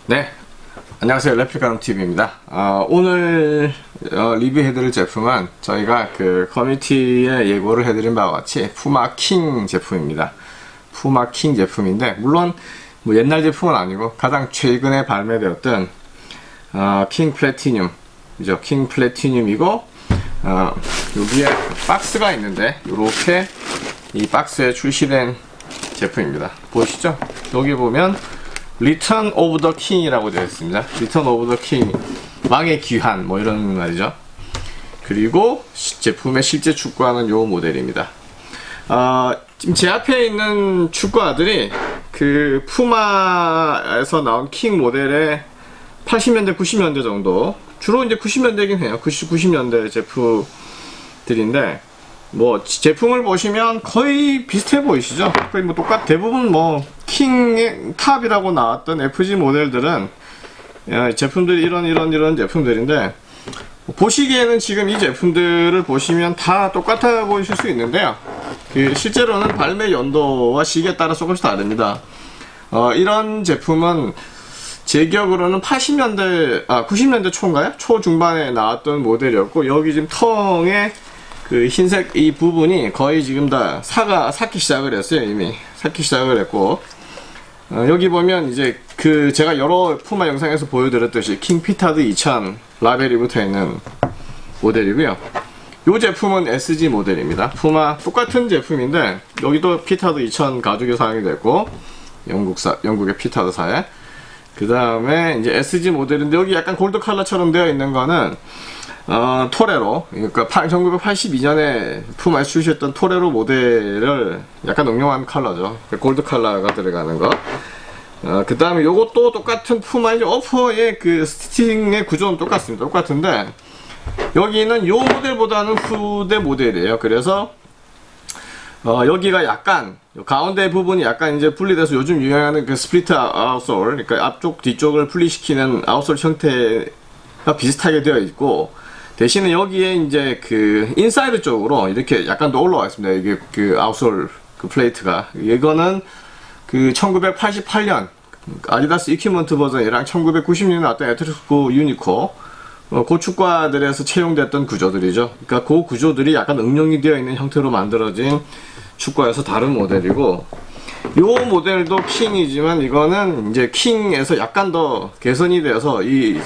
네, 안녕하세요. 레플리카노TV입니다. 오늘 리뷰해드릴 제품은 저희가 그 커뮤니티에 예고를 해드린 바와 같이 푸마 킹 제품입니다. 푸마 킹 제품인데, 물론 뭐 옛날 제품은 아니고 가장 최근에 발매되었던 킹 플래티늄이죠. 킹 플래티늄이고, 여기에 박스가 있는데 이렇게 이 박스에 출시된 제품입니다. 보이시죠? 여기 보면 Return of the King이라고 되어 있습니다. Return of the King, 왕의 귀환, 뭐 이런 말이죠. 그리고 제품의 실제 축구화는 요 모델입니다. 지금 제 앞에 있는 축구화들이 그 푸마에서 나온 킹 모델의 80년대, 90년대 정도, 주로 이제 90년대긴 해요. 90년대 제품들인데, 뭐 제품을 보시면 거의 비슷해 보이시죠? 거의 뭐 대부분 뭐 킹의 탑이라고 나왔던 FG 모델들은 제품들이 이런 제품들인데, 보시기에는 지금 이 제품들을 보시면 다 똑같아 보이실 수 있는데요, 실제로는 발매 연도와 시기에 따라 조금씩 다릅니다. 이런 제품은 제 기억으로는 90년대 초인가요? 초중반에 나왔던 모델이었고, 여기 지금 텅에 그 흰색 이 부분이 거의 지금 다 삭기 시작을 했어요. 이미 삭기 시작을 했고, 여기 보면 이제 그 제가 여러 푸마 영상에서 보여드렸듯이 킹 피타드 2000 라벨이 붙어 있는 모델이고요. 이 제품은 SG 모델입니다. 푸마 똑같은 제품인데 여기도 피타드 2000 가죽이 사용이 됐고, 영국의 피타드사에. 그 다음에 이제 SG 모델인데, 여기 약간 골드 컬러처럼 되어 있는 거는 토레로, 그러니까 1982년에 푸마에서 출시했던 토레로 모델을 약간 응용한 컬러죠. 골드 컬러가 들어가는 거. 그 다음에 요것도 똑같은 푸마의 어퍼의 그 스티칭의 구조는 똑같습니다. 똑같은데 여기는 요 모델보다는 후대 모델이에요. 그래서 여기가 약간 가운데 부분이 약간 이제 분리돼서 요즘 유행하는 그 스플리트 아웃솔, 그러니까 앞쪽 뒤쪽을 분리시키는 아웃솔 형태가 비슷하게 되어 있고, 대신에 여기에 이제 그 인사이드 쪽으로 이렇게 약간 더 올라와 있습니다. 이게 그 아웃솔 그 플레이트가, 이거는 그 1988년 아디다스 이퀴먼트 버전이랑 1990년에 나왔던 에트리스코 유니코 그 축구화들에서 채용됐던 구조들이죠. 그러니까 그 구조들이 약간 응용이 되어 있는 형태로 만들어진 축구화에서 다른 모델이고, 요 모델도 킹이지만 이거는 이제 킹에서 약간 더 개선이 되어서, 이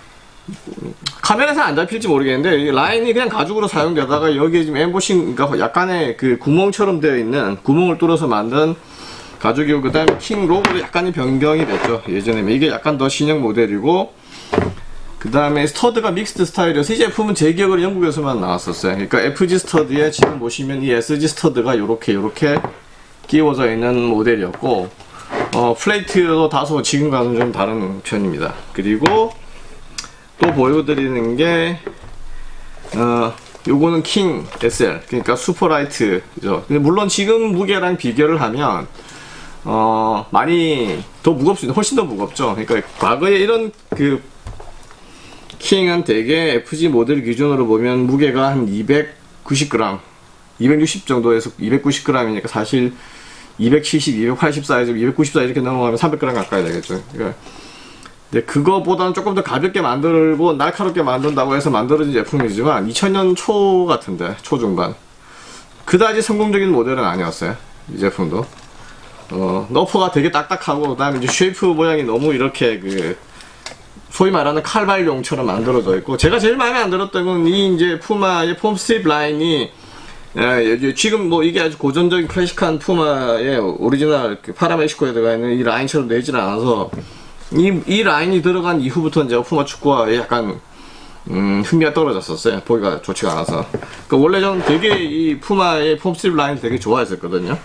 카메라에서 안 잡힐지 모르겠는데 이 라인이 그냥 가죽으로 사용되다가 여기에 지금 엠보싱, 그러니까 약간의 그 구멍처럼 되어 있는, 구멍을 뚫어서 만든 가죽이고, 그 다음에 킹 로고도 약간의 변경이 됐죠. 예전에 이게 약간 더 신형 모델이고, 그 다음에 스터드가 믹스드 스타일이어서 이 제품은 제 기억으로 영국에서만 나왔었어요. 그러니까 FG 스터드에 지금 보시면 이 SG 스터드가 요렇게 끼워져 있는 모델이었고, 플레이트도 다소 지금과는 좀 다른 편입니다. 그리고 또 보여드리는 게 요거는 킹 SL, 그러니까 슈퍼라이트죠. 물론 지금 무게랑 비교를 하면 많이 더 무겁습니다. 훨씬 더 무겁죠. 그러니까 과거에 이런 그 킹은 대개 FG 모델 기준으로 보면 무게가 한 290g, 260 정도에서 290g이니까 사실 270, 280 사이즈, 290 사이즈 이렇게 넘어가면 300g 가까이 되겠죠. 그러니까 근데 그거보다는 조금 더 가볍게 만들고 날카롭게 만든다고 해서 만들어진 제품이지만 2000년 초 같은데, 초중반, 그다지 성공적인 모델은 아니었어요. 이 제품도 너프가 되게 딱딱하고, 그 다음에 이제 쉐이프 모양이 너무 이렇게 그 소위 말하는 칼발용처럼 만들어져 있고, 제가 제일 마음에 안 들었던 건 이 이제 푸마의 폼 스트립 라인이, 지금 뭐 이게 아주 고전적인 클래식한 푸마의 오리지널 그 파라멕시코에 들어가 있는 이 라인처럼 되질 않아서, 이 라인이 들어간 이후부터는 제가 푸마 축구화에 약간 흥미가 떨어졌었어요. 보기가 좋지가 않아서. 그러니까 원래 저는 되게 이 푸마의 폼 스트립 라인을 되게 좋아했었거든요.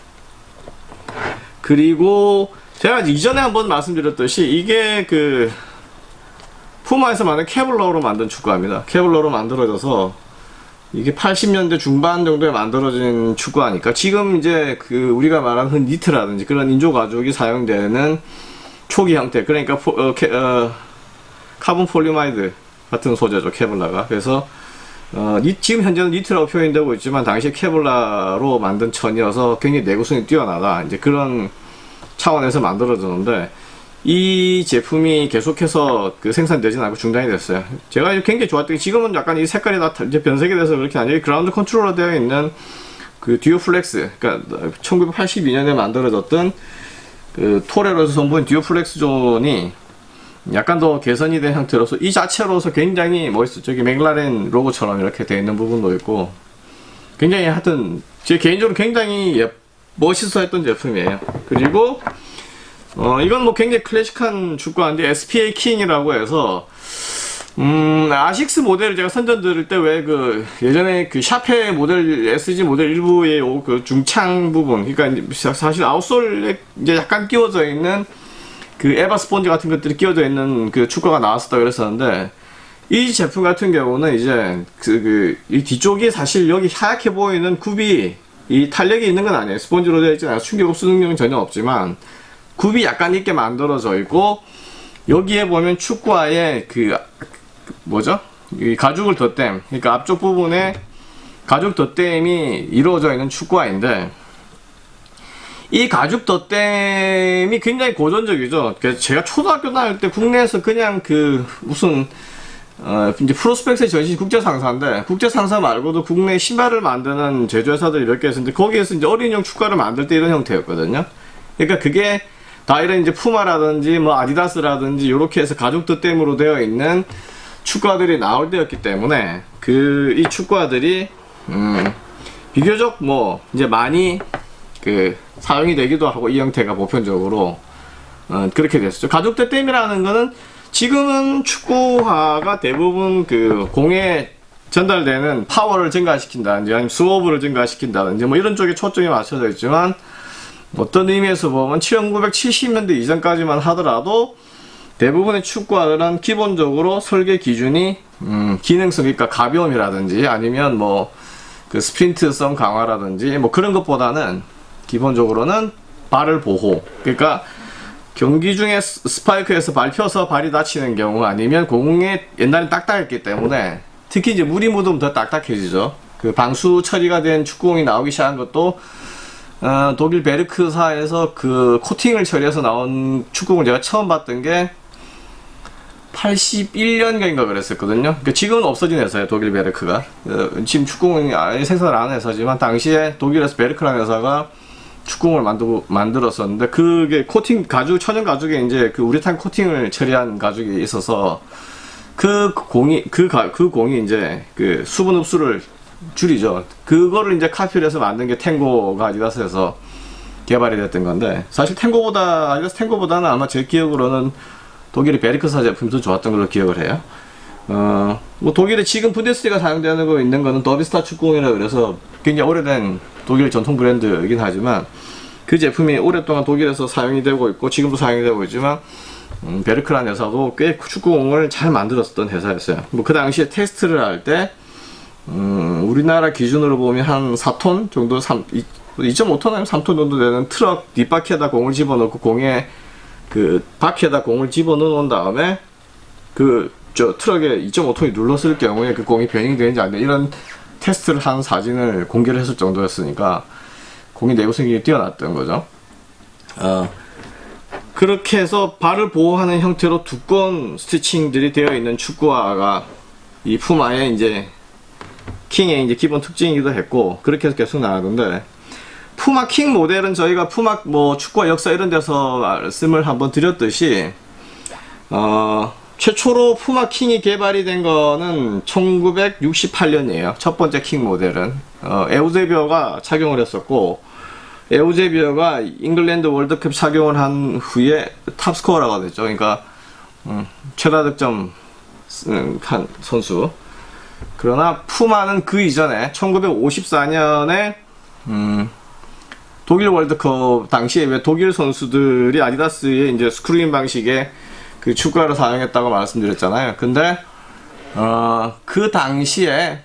그리고 제가 이전에 한번 말씀드렸듯이 이게 그 푸마에서 만든 케블러로 만든 축구화입니다. 케블러로 만들어져서 이게 80년대 중반 정도에 만들어진 축구화니까, 지금 이제 그 우리가 말하는 니트라든지 그런 인조 가죽이 사용되는 초기 형태, 그러니까 카본 폴리마이드 같은 소재죠, 케블라가. 그래서 지금 현재는 니트라고 표현되고 있지만 당시에 케블라로 만든 천이어서 굉장히 내구성이 뛰어나다, 이제 그런 차원에서 만들어졌는데, 이 제품이 계속해서 그 생산되진 않고 중단이 됐어요. 제가 굉장히 좋았던 게 지금은 약간 이 색깔이 다 이제 변색이 돼서 그렇게 아니에요. 그라운드 컨트롤러 되어 있는 그 듀오플렉스, 그러니까 1982년에 만들어졌던 그 토레로에서 선보인 듀오플렉스 존이 약간 더 개선이 된 형태로서 이 자체로서 굉장히 멋있어. 저기 맥라렌 로고처럼 이렇게 되어 있는 부분도 있고 굉장히 하여튼 제 개인적으로 굉장히 멋있어 했던 제품이에요. 그리고 이건 뭐 굉장히 클래식한 축구화인데 SPA 킹이라고 해서 아식스 모델을 제가 선전 들을 때 왜 그 예전에 그 샤페 모델 SG 모델 일부의 그 중창 부분, 그러니까 사실 아웃솔에 이제 약간 끼워져 있는 그 에바 스폰지 같은 것들이 끼워져 있는 그 축구가 나왔었다 그랬었는데 이 제품 같은 경우는 이제 이 뒤쪽이 사실 여기 하얗게 보이는 굽이 이 탄력이 있는 건 아니에요. 스폰지로 되어 있지 않아요. 충격 흡수 능력은 전혀 없지만 굽이 약간 있게 만들어져 있고 여기에 보면 축구화에 그 뭐죠? 이 가죽을 덧댐, 그러니까 앞쪽 부분에 가죽 덧댐이 이루어져 있는 축구화인데 이 가죽 덧댐이 굉장히 고전적이죠. 제가 초등학교 다닐 때 국내에서 그냥 그 무슨 이제 프로스펙스의 전신 국제상사인데 국제상사 말고도 국내 신발을 만드는 제조회사들이 몇 개 있었는데 거기에서 이제 어린이용 축구화를 만들 때 이런 형태였거든요. 그러니까 그게 다 이런 이제 푸마라든지 뭐 아디다스라든지 이렇게 해서 가죽 덧댐으로 되어 있는 축구화들이 나올 때였기 때문에 이 축구화들이 비교적 뭐 이제 많이 그 사용이 되기도 하고 이 형태가 보편적으로 그렇게 됐었죠. 가죽 덧댐이라는 거는 지금은 축구화가 대부분 그 공에 전달되는 파워를 증가시킨다든지 아니면 스워브를 증가시킨다든지 뭐 이런 쪽에 초점이 맞춰져 있지만 어떤 의미에서 보면 1970년대 이전까지만 하더라도 대부분의 축구화들은 기본적으로 설계 기준이 기능성, 그러니까 가벼움이라든지 아니면 뭐 그 스프린트성 강화라든지 뭐 그런 것보다는 기본적으로는 발을 보호, 그러니까 경기 중에 스파이크에서 밟혀서 발이 다치는 경우 아니면 공에 옛날엔 딱딱했기 때문에 특히 이제 물이 묻으면 더 딱딱해지죠. 그 방수 처리가 된 축구공이 나오기 시작한 것도 독일 베르크사에서 그 코팅을 처리해서 나온 축구공을 제가 처음 봤던 게 81년경인가 그랬었거든요. 그러니까 지금은 없어진 회사예요, 독일 베르크가. 지금 축구공이 아예 생산을 안 하는 회사지만 당시에 독일에서 베르크라는 회사가 축구공을 만들었었는데 그게 코팅 가죽, 천연 가죽에 이제 그 우레탄 코팅을 처리한 가죽이 있어서 그 공이 이제 그 수분 흡수를 줄이죠. 그거를 이제 카피를 해서 만든 게 탱고가 아디다스에서 개발이 됐던 건데 사실 아디다스 탱고보다는 아마 제 기억으로는 독일의 베르크사 제품이 더 좋았던 걸로 기억을 해요. 뭐 독일에 지금 분데스리가 사용되는 거 있는 거는 더비스타 축구공이라 그래서 굉장히 오래된 독일 전통 브랜드이긴 하지만 그 제품이 오랫동안 독일에서 사용이 되고 있고 지금도 사용이 되고 있지만 베르크라는 회사도 꽤 축구공을 잘 만들었던 회사였어요. 뭐 그 당시에 테스트를 할 때 우리나라 기준으로 보면 한 4톤 정도 2.5톤 아니면 3톤 정도 되는 트럭 뒷바퀴에다 공을 집어넣고 공에 그 바퀴에다 공을 집어넣은 다음에 저 트럭에 2.5톤이 눌렀을 경우에 그 공이 베닝 되는지 안 되는지 이런 테스트를 한 사진을 공개를 했을 정도였으니까 공의 내구성이 뛰어났던 거죠. 그렇게 해서 발을 보호하는 형태로 두꺼운 스티칭들이 되어 있는 축구화가 이 푸마의 이제 킹의 이제 기본 특징이기도 했고 그렇게 해서 계속 나가던데 푸마 킹 모델은 저희가 푸마 뭐 축구화 역사 이런 데서 말씀을 한번 드렸듯이 최초로 푸마 킹이 개발이 된 거는 1968년이에요. 첫 번째 킹 모델은 에우제비어가 착용을 했었고 에우제비어가 잉글랜드 월드컵 착용을 한 후에 탑스코어라가 됐죠. 그러니까 최다 득점 한 선수. 그러나 푸마는 그 이전에 1954년에 독일 월드컵 당시에 왜 독일 선수들이 아디다스의 이제 스크루인 방식의 그 축구화를 사용했다고 말씀드렸잖아요. 근데 그 당시에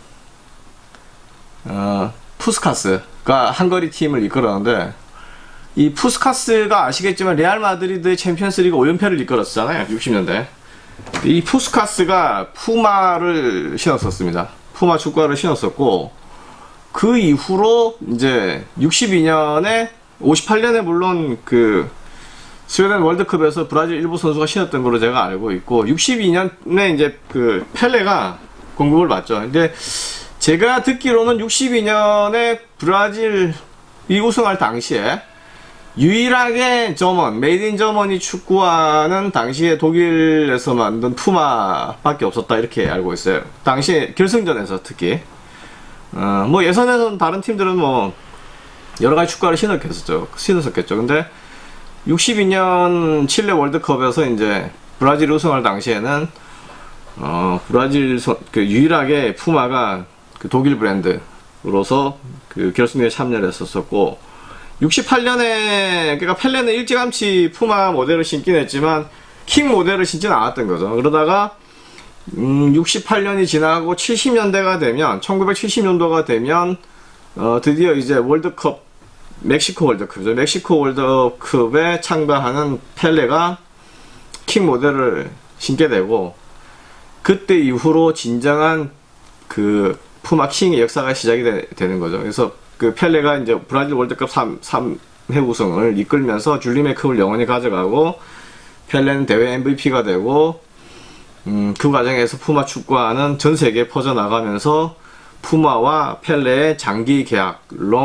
푸스카스가 한거리 팀을 이끌었는데 이 푸스카스가 아시겠지만 레알 마드리드의 챔피언스리그 5연패를 이끌었잖아요. 60년대. 이 푸스카스가 푸마를 신었었습니다. 푸마 축구화를 신었었고 그 이후로 이제 62년에 58년에 물론 그 스웨덴 월드컵에서 브라질 일부 선수가 신었던 걸로 제가 알고 있고 62년에 이제 그 펠레가 공급을 받죠. 근데 제가 듣기로는 62년에 브라질이 우승할 당시에 유일하게 저먼, 메이드 인 저머니 축구화는 당시에 독일에서 만든 푸마밖에 없었다 이렇게 알고 있어요. 당시 결승전에서 특히 뭐 예선에서는 다른 팀들은 뭐 여러가지 축구화를 신었었겠죠. 근데 62년 칠레 월드컵에서 이제 브라질 우승할 당시에는 브라질 그 유일하게 푸마가 그 독일 브랜드로서 그 결승에 참여를 했었고 68년에 그러니까 펠레는 일찌감치 푸마 모델을 신긴 했지만 킹 모델을 신지는 않았던 거죠. 그러다가 68년이 지나고 70년대가 되면 1970년도가 되면 드디어 이제 월드컵 멕시코 월드컵이죠. 멕시코 월드컵에 참가하는 펠레가 킹 모델을 신게 되고 그때 이후로 진정한 그 푸마 킹의 역사가 시작이 되는 거죠. 그래서 그 펠레가 이제 브라질 월드컵 3회 우승을 이끌면서 줄리메컵을 영원히 가져가고 펠레는 대회 MVP가 되고 그 과정에서 푸마 축구화는 전 세계에 퍼져나가면서 푸마와 펠레의 장기 계약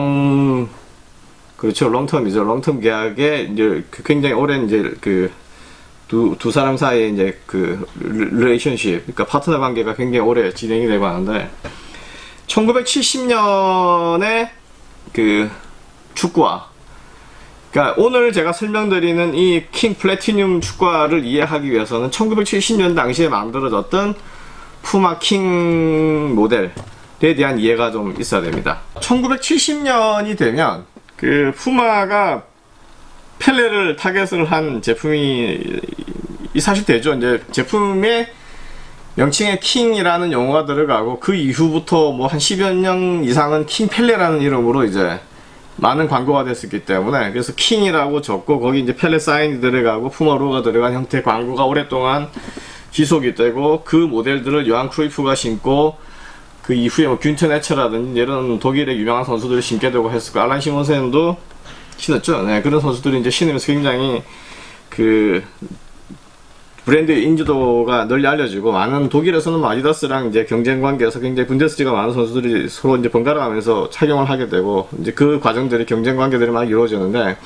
그렇죠. 롱텀이죠. 롱텀 계약에 이제 굉장히 오랜 이제 그 두 사람 사이에 이제 그 릴레이션십, 그러니까 파트너 관계가 굉장히 오래 진행이 되고 하는데 1970년에 그 축구화, 그러니까 오늘 제가 설명드리는 이 킹 플래티늄 축구화를 이해하기 위해서는 1970년 당시에 만들어졌던 푸마 킹 모델에 대한 이해가 좀 있어야 됩니다. 1970년이 되면 그 푸마가 펠레를 타겟을 한 제품이 사실 되죠. 이제 제품의 명칭에 킹이라는 용어가 들어가고 그 이후부터 뭐 한 10여 년 이상은 킹 펠레라는 이름으로 이제 많은 광고가 됐었기 때문에 그래서 킹이라고 적고 거기 이제 펠레 사인이 들어가고 푸마 로고가 들어간 형태의 광고가 오랫동안 지속이 되고 그 모델들을 요한 크루이프가 신고 그 이후에 뭐 균튼 에처라든지 이런 독일의 유명한 선수들이 신게 되고 했었고 알란 시몬센도 신었죠. 네, 그런 선수들이 이제 신으면서 굉장히 그 브랜드의 인지도가 널리 알려지고 많은 독일에서는 뭐 아디다스랑 이제 경쟁 관계에서 굉장히 분데스리가 많은 선수들이 서로 이제 번갈아가면서 착용을 하게 되고 이제 그 과정들이 경쟁 관계들이 많이 이루어지는데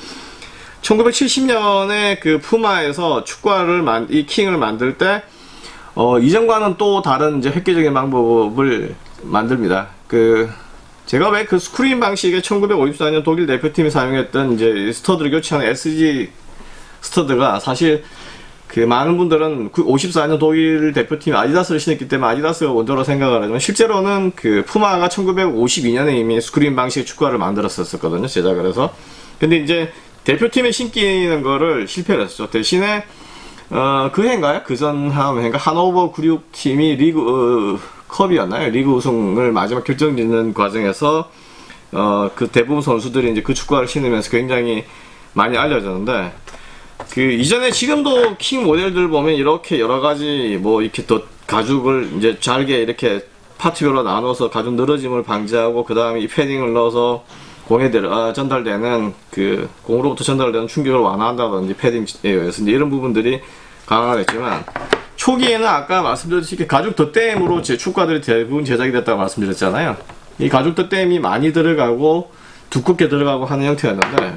1970년에 그 푸마에서 축구화를 이 킹을 만들 때 이전과는 또 다른 이제 획기적인 방법을 만듭니다. 제가 왜 그 스크린 방식의 1954년 독일 대표팀이 사용했던 이제 스터드를 교체하는 SG 스터드가 사실 그 많은 분들은 54년 독일 대표팀이 아디다스를 신었기 때문에 아디다스가 원조로 생각을 하지만 실제로는 그 푸마가 1952년에 이미 스크린 방식의 축구화를 만들었었거든요. 제작을 해서. 근데 이제 대표팀에 신기는 거를 실패를 했었죠. 대신에 그 해인가요? 그전 해인가? 하노버 96팀이 리그 컵이었나요? 리그 우승을 마지막 결정짓는 과정에서 그 대부분 선수들이 이제 그 축구화를 신으면서 굉장히 많이 알려졌는데 그 이전에 지금도 킹 모델들 보면 이렇게 여러 가지 뭐 이렇게 또 가죽을 이제 잘게 이렇게 파트별로 나눠서 가죽 늘어짐을 방지하고 그 다음에 이 패딩을 넣어서 공에 전달되는 그 공으로부터 전달되는 충격을 완화한다든지 패딩에 의해서 이제 이런 부분들이 강화됐지만 초기에는 아까 말씀드렸듯이 가죽 덧댐으로 제 축구화들이 대부분 제작이 됐다고 말씀드렸잖아요. 이 가죽 덧댐이 많이 들어가고 두껍게 들어가고 하는 형태였는데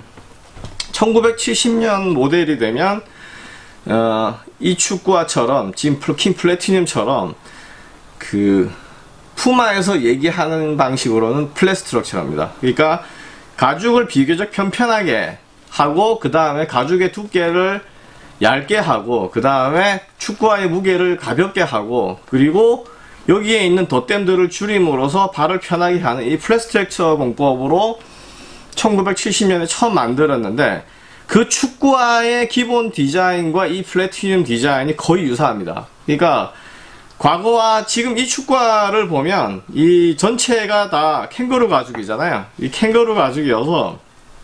1970년 모델이 되면 이 축구화처럼 지금 킹 플래티늄처럼 그 푸마에서 얘기하는 방식으로는 플랫 스트럭처랍니다. 그러니까 가죽을 비교적 편편하게 하고 그 다음에 가죽의 두께를 얇게 하고 그 다음에 축구화의 무게를 가볍게 하고 그리고 여기에 있는 덧댐들을 줄임으로써 발을 편하게 하는 이 플랫 스트럭처 공법으로 1970년에 처음 만들었는데 그 축구화의 기본 디자인과 이 플래티늄 디자인이 거의 유사합니다. 그러니까 과거와 지금 이 축구화를 보면 이 전체가 다 캥거루 가죽이잖아요. 이 캥거루 가죽이어서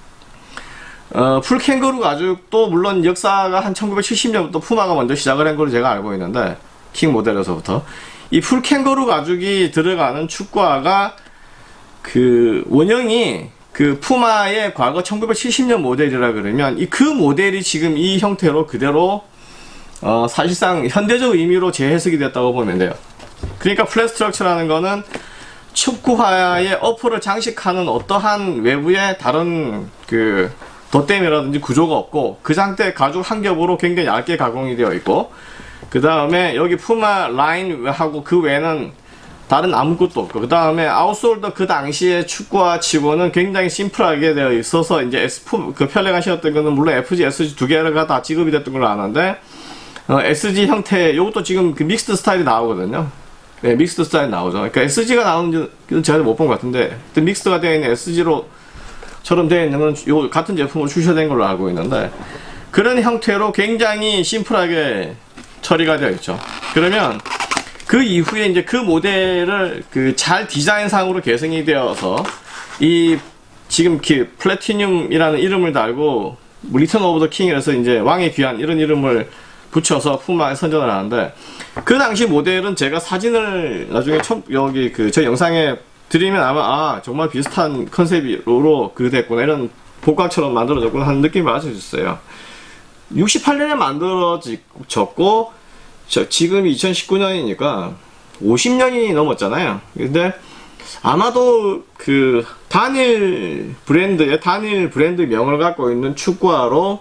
풀 캥거루 가죽도 물론 역사가 한 1970년부터 푸마가 먼저 시작을 한 걸로 제가 알고 있는데 킹 모델에서부터 이 풀 캥거루 가죽이 들어가는 축구화가 그 원형이 그 푸마의 과거 1970년 모델이라 그러면 그 모델이 지금 이 형태로 그대로 사실상 현대적 의미로 재해석이 됐다고 보면 돼요. 그러니까 플랫 스트럭처라는 거는 축구화의 어퍼를 장식하는 어떠한 외부의 다른 그 덧댐이라든지 구조가 없고 그 상태 가죽 한 겹으로 굉장히 얇게 가공이 되어 있고, 그 다음에 여기 푸마 라인하고 그 외에는 다른 아무것도 없고, 그 다음에 아웃솔도 그 당시에 축구화 치고는 굉장히 심플하게 되어 있어서 이제 그 편레가 신었던 거는 물론 FG, SG 두 개가 다 지급이 됐던 걸로 아는데, SG 형태, 요것도 지금 그 믹스드 스타일이 나오거든요. 네, 믹스드 스타일 나오죠. 그러니까 SG가 나오는지는 제가 못 본 것 같은데, 믹스드가 되어 있는 SG로처럼 되어 있는 건 요 같은 제품으로 출시된 걸로 알고 있는데, 그런 형태로 굉장히 심플하게 처리가 되어 있죠. 그러면 그 이후에 이제 그 모델을 그 잘 디자인상으로 개성이 되어서 이 지금 플래티늄이라는 이름을 달고 리턴 오브 더 킹이라서 이제 왕의 귀환 이런 이름을 붙여서 푸마에 선전을 하는데, 그 당시 모델은 제가 사진을 나중에 여기 저 영상에 드리면 아마 정말 비슷한 컨셉으로 됐구나, 이런 복각처럼 만들어졌구나 하는 느낌을 받을 수 있어요. 68년에 만들어졌고 지금 2019년이니까 50년이 넘었잖아요. 근데 아마도 그 단일 브랜드명을 갖고 있는 축구화로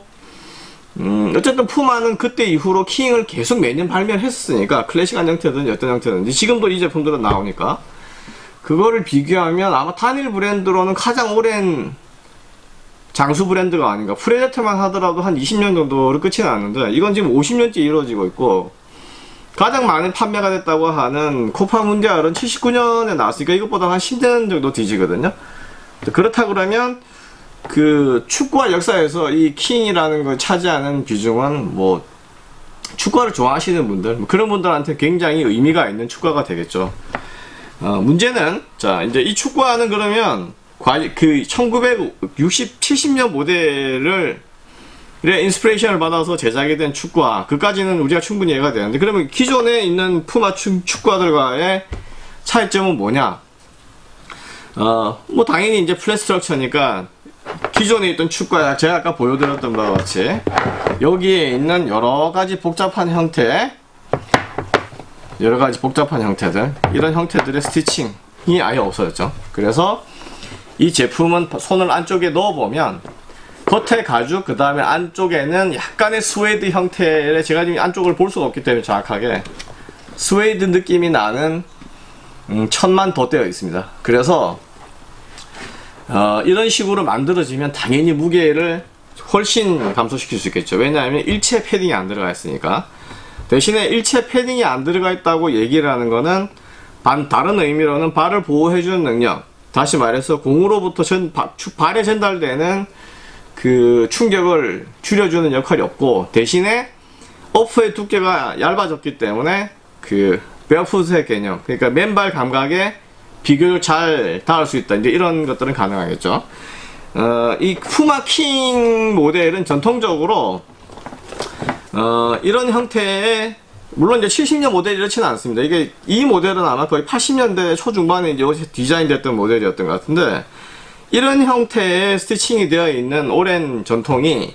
어쨌든 푸마는 그때 이후로 킹을 계속 매년 발매했었으니까, 클래식한 형태든 어떤 형태든지 지금도 이 제품들은 나오니까 그거를 비교하면 아마 단일 브랜드로는 가장 오랜 장수 브랜드가 아닌가. 프레데터만 하더라도 한 20년 정도로 끝이 났는데 이건 지금 50년째 이루어지고 있고, 가장 많은 판매가 됐다고 하는 코파 문디알은 79년에 나왔으니까 이것보다 한 10년 정도 뒤지거든요. 그렇다 그러면 그 축구화 역사에서 이 킹이라는 걸 차지하는 비중은 뭐 축구화를 좋아하시는 분들, 그런 분들한테 굉장히 의미가 있는 축구화가 되겠죠. 문제는 자 이제 이 축구화는 그러면 그 1960, 70년 모델을 인스피레이션을 받아서 제작이 된 축구화, 그까지는 우리가 충분히 이해가 되는데, 그러면 기존에 있는 푸마 축구화들과의 차이점은 뭐냐? 뭐 당연히 이제 플랫 스트럭처니까 기존에 있던 축구화, 제가 아까 보여드렸던 바와 같이 여기에 있는 여러가지 복잡한 형태들, 이런 형태들의 스티칭이 아예 없어졌죠. 그래서 이 제품은 손을 안쪽에 넣어보면 겉에 가죽, 그 다음에 안쪽에는 약간의 스웨이드 형태의, 제가 지금 안쪽을 볼 수가 없기 때문에 정확하게 스웨이드 느낌이 나는 천만 덧대어 있습니다. 그래서 이런 식으로 만들어지면 당연히 무게를 훨씬 감소시킬 수 있겠죠. 왜냐하면 일체 패딩이 안 들어가 있으니까. 대신에 일체 패딩이 안 들어가 있다고 얘기를 하는 거는 다른 의미로는 발을 보호해주는 능력, 다시 말해서 공으로부터 발에 전달되는 그 충격을 줄여주는 역할이 없고, 대신에 어퍼의 두께가 얇아졌기 때문에 그 베어풋의 개념, 그러니까 맨발 감각에 비교적 잘 닿을 수 있다, 이제 이런 것들은 가능하겠죠. 이 푸마 킹 모델은 전통적으로 이런 형태의, 물론 이제 70년 모델이 이렇지는 않습니다. 이 모델은 아마 거의 80년대 초중반에 이제 디자인됐던 모델이었던 것 같은데, 이런 형태의 스티칭이 되어 있는 오랜 전통이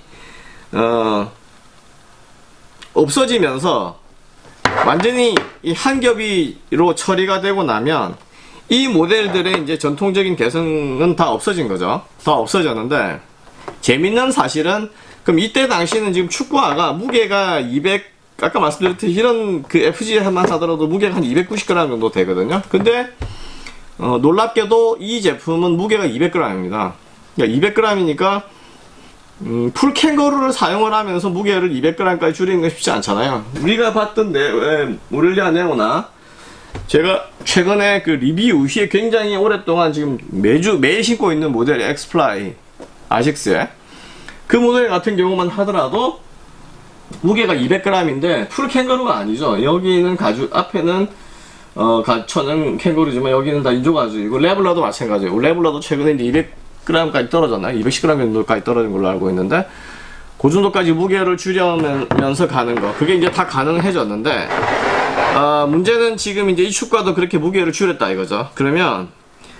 없어지면서 완전히 이 한 겹이로 처리가 되고 나면 이 모델들의 이제 전통적인 개성은 다 없어진 거죠. 다 없어졌는데, 재밌는 사실은 그럼 이때 당시는 지금 축구화가 무게가 아까 말씀드렸듯이 이런 그 FG만 하더라도 무게가 한 290g 정도 되거든요. 근데 놀랍게도 이 제품은 무게가 200g입니다. 그러니까 200g이니까 풀 캥거루를 사용을 하면서 무게를 200g까지 줄이는 건 쉽지 않잖아요. 우리가 봤던 모렐리아 네오나, 제가 최근에 그 리뷰 후에 굉장히 오랫동안 지금 매일 신고 있는 모델 엑스플라이 아식스의 그 모델 같은 경우만 하더라도 무게가 200g인데 풀 캥거루가 아니죠. 여기는 가죽, 앞에는 가천은 캥거루지만 여기는 다 인조 가죽이고, 레블라도 마찬가지예요. 레블라도 최근에 이제 200g까지 떨어졌나요? 210g 정도까지 떨어진 걸로 알고 있는데, 그 정도까지 무게를 줄여면서 가는 거, 그게 이제 다 가능해졌는데, 문제는 지금 이제 이 축구화도 그렇게 무게를 줄였다 이거죠. 그러면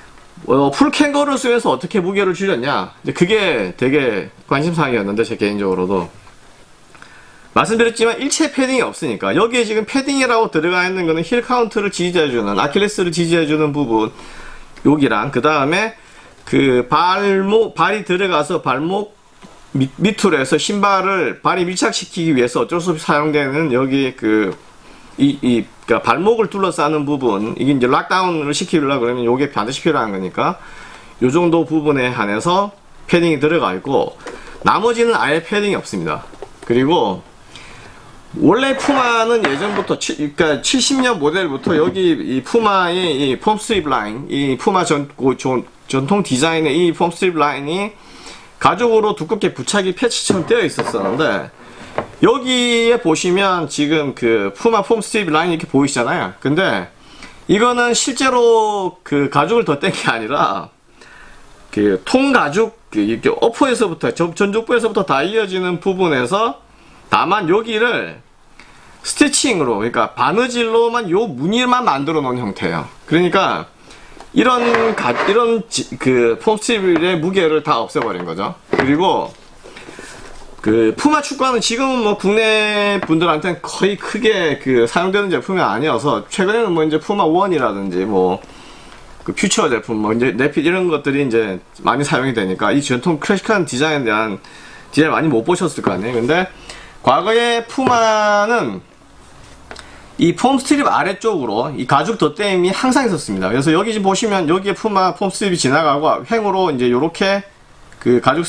풀 캥거루를 쓰면서 어떻게 무게를 줄였냐, 이제 그게 되게 관심사항이었는데, 제 개인적으로도 말씀드렸지만 일체 패딩이 없으니까 여기에 지금 패딩이라고 들어가 있는 거는 힐 카운트를 지지해주는, 아킬레스를 지지해주는 부분 여기랑, 그 다음에 그 발이 들어가서 발목 밑으로 해서 신발을 발이 밀착시키기 위해서 어쩔 수 없이 사용되는 여기 그러니까 발목을 둘러싸는 부분, 이게 이제 락다운을 시키려고 그러면 요게 반드시 필요한 거니까 요 정도 부분에 한해서 패딩이 들어가 있고, 나머지는 아예 패딩이 없습니다. 그리고 원래 푸마는 예전부터 그러니까 70년 모델부터 여기 이 푸마의 이 폼 스트립 라인, 이 푸마 전통 디자인의 이 폼 스트립 라인이 가죽으로 두껍게 부착이 패치처럼 되어 있었었는데, 여기에 보시면 지금 그 푸마 폼 스트립 라인이 이렇게 보이시잖아요. 근데 이거는 실제로 그 가죽을 덧댄 게 아니라 그 통가죽, 이렇게 어퍼에서부터 전족부에서부터 다 이어지는 부분에서 다만 여기를 스티칭으로, 그러니까 바느질로만 요 무늬만 만들어 놓은 형태예요. 그러니까 이런 그 폼스트립의 무게를 다 없애버린 거죠. 그리고 그 푸마 축구화는 지금은 뭐 국내 분들한테는 거의 크게 그 사용되는 제품이 아니어서, 최근에는 뭐 이제 푸마 1이라든지 뭐 그 퓨처 제품, 뭐 이제 네핏 이런 것들이 이제 많이 사용이 되니까 이 전통 클래식한 디자인에 대한 디자인 많이 못 보셨을 거 아니에요. 근데 과거에 푸마는 이 폼 스트립 아래쪽으로 이 가죽 덧댐이 항상 있었습니다. 그래서 여기 지금 보시면 여기에 푸마 폼 스트립이 지나가고 횡으로 이제 요렇게 그 가죽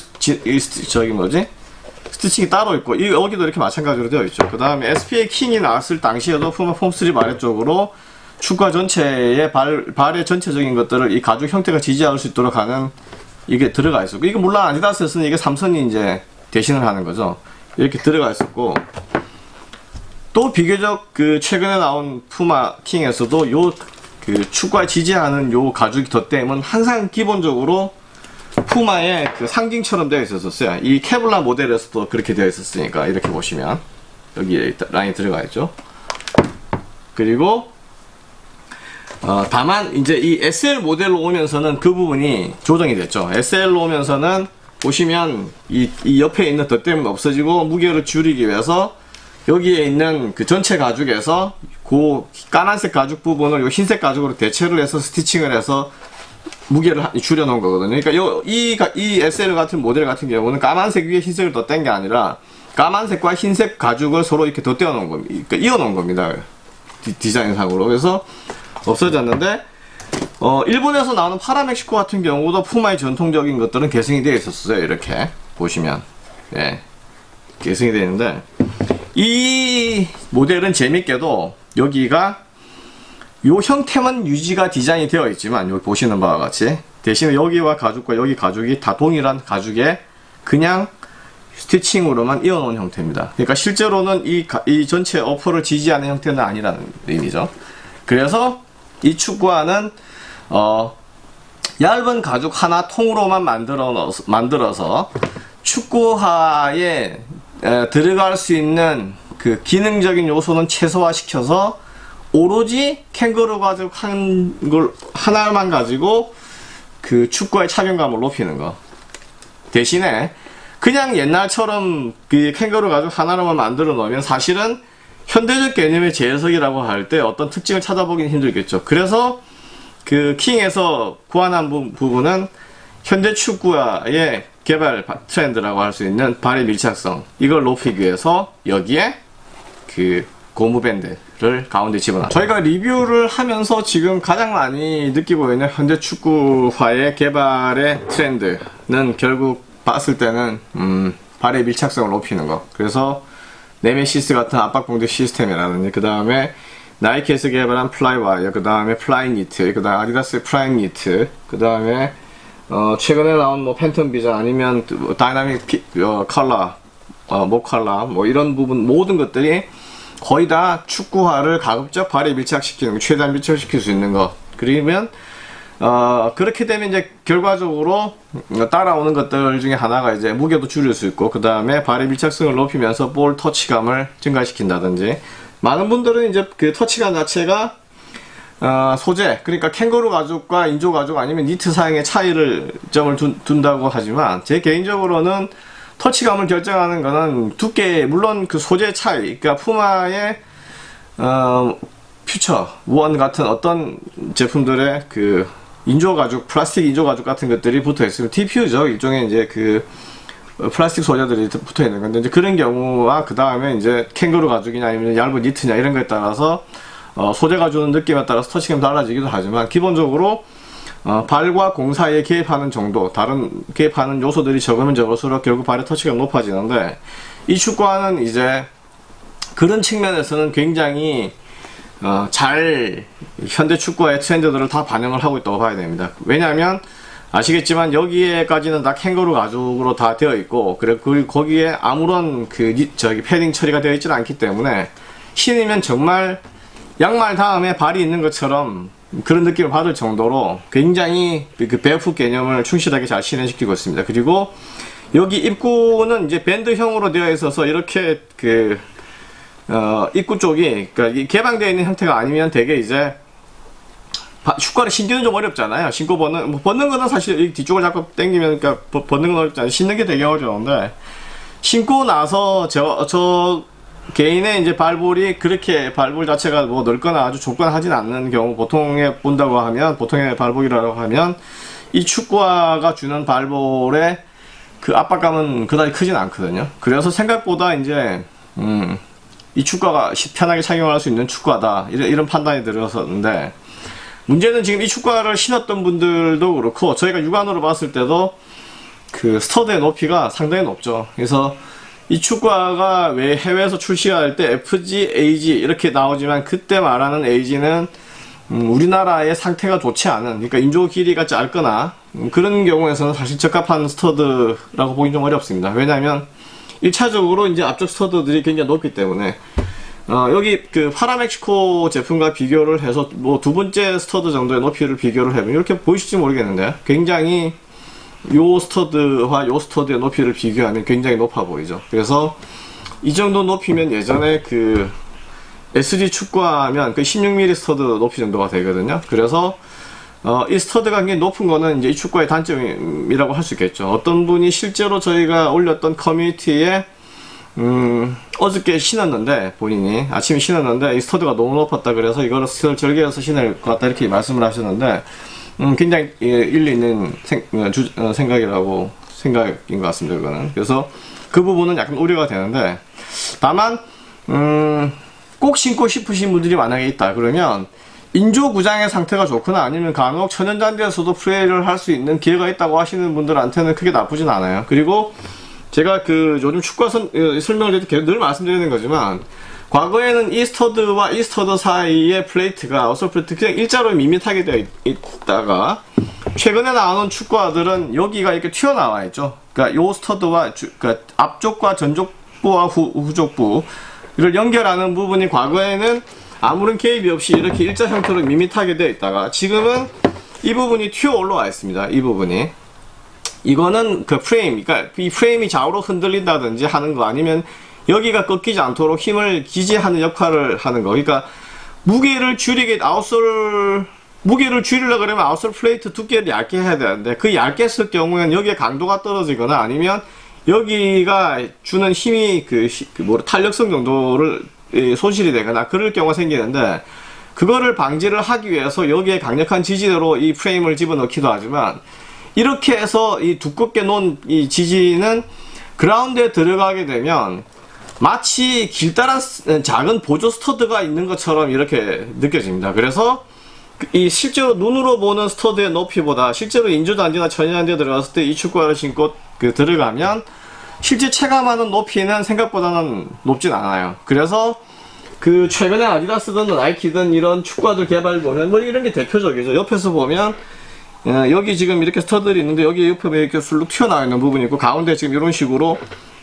스티칭이 따로 있고, 여기도 이렇게 마찬가지로 되어 있죠. 그 다음에 SPA 킹이 나왔을 당시에도 푸마 폼 스트립 아래쪽으로 축구화 전체의 발의 전체적인 것들을 이 가죽 형태가 지지할 수 있도록 하는 이게 들어가 있었고, 이게 물론 아디다스에서는 이게 삼선이 이제 대신을 하는 거죠. 이렇게 들어가 있었고, 또 비교적 그 최근에 나온 푸마 킹에서도 요 그 축구화에 지지하는 요 가죽 덧댐은 항상 기본적으로 푸마의 그 상징처럼 되어 있었어요. 이 케블라 모델에서도 그렇게 되어 있었으니까 이렇게 보시면 여기에 라인이 들어가 있죠. 그리고 다만 이제 이 SL 모델로 오면서는 그 부분이 조정이 됐죠. SL로 오면서는 보시면 이 옆에 있는 덧댐은 없어지고, 무게를 줄이기 위해서 여기에 있는 그 전체 가죽에서 그 까만색 가죽 부분을 요 흰색 가죽으로 대체를 해서 스티칭을 해서 무게를 줄여 놓은 거거든요. 그러니까 이 SL 같은 모델 같은 경우는 까만색 위에 흰색을 덧댄 게 아니라 까만색과 흰색 가죽을 서로 이렇게 덧대어 놓은 겁니다. 그러니까 이어 놓은 겁니다. 디자인상으로. 그래서 없어졌는데, 일본에서 나오는 파라멕시코 같은 경우도 푸마의 전통적인 것들은 계승이 되어 있었어요. 이렇게 보시면, 예, 계승이 되어 있는데, 이 모델은 재밌게도 여기가 요 형태만 유지가 디자인이 되어 있지만, 여기 보시는 바와 같이 대신에 여기와 가죽과 여기 가죽이 다 동일한 가죽에 그냥 스티칭으로만 이어놓은 형태입니다. 그러니까 실제로는 이 전체 어퍼를 지지하는 형태는 아니라는 의미죠. 그래서 이 축구화는 얇은 가죽 하나 통으로만 만들어서 축구화에 들어갈 수 있는 그 기능적인 요소는 최소화시켜서 오로지 캥거루 가죽 하나만 가지고 그 축구화의 착용감을 높이는 거. 대신에 그냥 옛날처럼 그 캥거루 가죽 하나로만 만들어 놓으면 사실은 현대적 개념의 재해석이라고 할 때 어떤 특징을 찾아보긴 힘들겠죠. 그래서 그 킹에서 구안한 부분은 현대 축구화의 개발 트렌드라고 할 수 있는 발의 밀착성, 이걸 높이기 위해서 여기에 그 고무밴드를 가운데 집어넣었어요. 저희가 리뷰를 하면서 지금 가장 많이 느끼고 있는 현대 축구화의 개발의 트렌드는 결국 봤을 때는 발의 밀착성을 높이는 거. 그래서 네메시스 같은 압박봉대 시스템이라든지, 그 다음에 나이키에서 개발한 플라이와이어, 그 다음에 플라이니트, 그 다음에 아디다스의 플라이니트, 그 다음에 최근에 나온 뭐 팬텀 비자, 아니면 다이나믹 컬러, 목 컬러, 뭐 이런 부분 모든 것들이 거의 다 축구화를 가급적 발에 밀착시키는 거, 최대한 밀착시킬 수 있는 거. 그러면 그렇게 되면 이제 결과적으로 따라오는 것들 중에 하나가 이제 무게도 줄일 수 있고, 그 다음에 발의 밀착성을 높이면서 볼 터치감을 증가시킨다든지, 많은 분들은 이제 그 터치감 자체가 소재, 그러니까 캥거루 가죽과 인조 가죽 아니면 니트 사양의 점을 둔다고 하지만, 제 개인적으로는 터치감을 결정하는 거는 두께, 물론 그 소재 차이, 그러니까 푸마의 퓨처, 원 같은 어떤 제품들의 그 인조 가죽, 플라스틱 인조 가죽 같은 것들이 붙어 있으면 TPU죠. 일종의 이제 그 플라스틱 소재들이 붙어 있는 건데, 이제 그런 경우와 그 다음에 이제 캥거루 가죽이냐 아니면 얇은 니트냐 이런 거에 따라서 소재가 주는 느낌에 따라서 터치감이 달라지기도 하지만, 기본적으로 발과 공 사이에 개입하는 정도, 다른 개입하는 요소들이 적으면 적을수록 결국 발의 터치감이 높아지는데, 이 축구화는 이제 그런 측면에서는 굉장히 잘 현대 축구화의 트렌드들을 다 반영을 하고 있다고 봐야 됩니다. 왜냐하면 아시겠지만 여기에까지는 다 캥거루 가죽으로 다 되어 있고, 그리고 거기에 아무런 패딩 처리가 되어 있지는 않기 때문에 신으면 정말 양말 다음에 발이 있는 것처럼 그런 느낌을 받을 정도로 굉장히 그 베어풋 개념을 충실하게 잘 실현시키고 있습니다. 그리고 여기 입구는 이제 밴드형으로 되어 있어서 이렇게 입구 쪽이, 그러니까 개방되어 있는 형태가 아니면 되게 이제 축구화를 신기는 좀 어렵잖아요. 신고 벗는 거는 사실 이 뒤쪽을 자꾸 당기면, 그러니까 벗는 건 어렵지 않아요. 신는 게 되게 어려운데, 신고 나서 저 개인의 이제 발볼이 그렇게 발볼 자체가 뭐 넓거나 아주 좁거나 하진 않는 경우, 보통의 발볼이라고 하면 이 축구화가 주는 발볼의 그 압박감은 그다지 크진 않거든요. 그래서 생각보다 이제 이 축구화가 편하게 착용할 수 있는 축구화다, 이런 판단이 들었었는데, 문제는 지금 이 축구화를 신었던 분들도 그렇고 저희가 육안으로 봤을 때도 그 스터드의 높이가 상당히 높죠. 그래서 이 축구화가 왜 해외에서 출시할 때 FG, AG 이렇게 나오지만, 그때 말하는 AG는 우리나라의 상태가 좋지 않은, 그러니까 인조 길이가 짧거나 그런 경우에서는 사실 적합한 스터드라고 보기 좀 어렵습니다. 왜냐하면 1차적으로 이제 앞쪽 스터드들이 굉장히 높기 때문에, 여기 그 파라멕시코 제품과 비교를 해서 뭐 두 번째 스터드 정도의 높이를 비교를 해보면 이렇게 보이실지 모르겠는데, 굉장히 요 스터드와 요 스터드의 높이를 비교하면 굉장히 높아 보이죠. 그래서 이 정도 높이면 예전에 그 SG 축구하면 그 16mm 스터드 높이 정도가 되거든요. 그래서 이 스터드가 굉장히 높은 거는 이제 이 축구의 단점이라고 할 수 있겠죠. 어떤 분이 실제로 저희가 올렸던 커뮤니티에 어저께 신었는데, 본인이 아침에 신었는데 이 스터드가 너무 높았다 그래서 이거를 절개해서 신을 것 같다 이렇게 말씀을 하셨는데, 굉장히 일리 있는 생각인 것 같습니다, 그거는. 그래서 그 부분은 약간 우려가 되는데, 다만 꼭 신고 싶으신 분들이 만약에 있다 그러면 인조 구장의 상태가 좋거나 아니면 간혹 천연잔디에서도 플레이를 할 수 있는 기회가 있다고 하시는 분들한테는 크게 나쁘진 않아요. 그리고 제가 요즘 축구화 설명을 해도 늘 말씀드리는 거지만, 과거에는 이 스터드와 이 스터드 사이의 플레이트가 어서 플레이트 그냥 일자로 밋밋하게 되어 있다가, 최근에 나오는 축구화들은 여기가 이렇게 튀어나와 있죠. 그러니까 요 스터드와 그러니까 앞쪽과 전족부와 후족부를 연결하는 부분이 과거에는 아무런 개입이 없이 이렇게 일자 형태로 밋밋하게 되어 있다가, 지금은 이 부분이 튀어 올라와 있습니다. 이 부분이. 이거는 그 프레임, 그러니까 이 프레임이 좌우로 흔들린다든지 하는 거, 아니면 여기가 꺾이지 않도록 힘을 기재하는 역할을 하는 거. 그러니까 무게를 줄이려고 그러면 아웃솔 플레이트 두께를 얇게 해야 되는데, 그 얇게 쓸 경우에는 여기에 강도가 떨어지거나 아니면 여기가 주는 힘이 탄력성 정도를 손실이 되거나 그럴 경우가 생기는데, 그거를 방지를 하기 위해서 여기에 강력한 지지대로 이 프레임을 집어넣기도 하지만, 이렇게 해서 이 두껍게 놓은 이 지지는 그라운드에 들어가게 되면 마치 길다란 작은 보조 스터드가 있는 것처럼 이렇게 느껴집니다. 그래서 이 실제로 눈으로 보는 스터드의 높이보다 실제로 인조잔디나 천연잔디에 들어갔을 때 이 축구화를 신고 들어가면 실제 체감하는 높이는 생각보다는 높진 않아요. 그래서 최근에 아디다스든 나이키든 이런 축구화들 개발 보면 뭐 이런 게 대표적이죠. 옆에서 보면 여기 지금 이렇게 스터드들이 있는데, 여기 옆에 이렇게 술룩 튀어나와 있는 부분이 있고, 가운데 지금 이런 식으로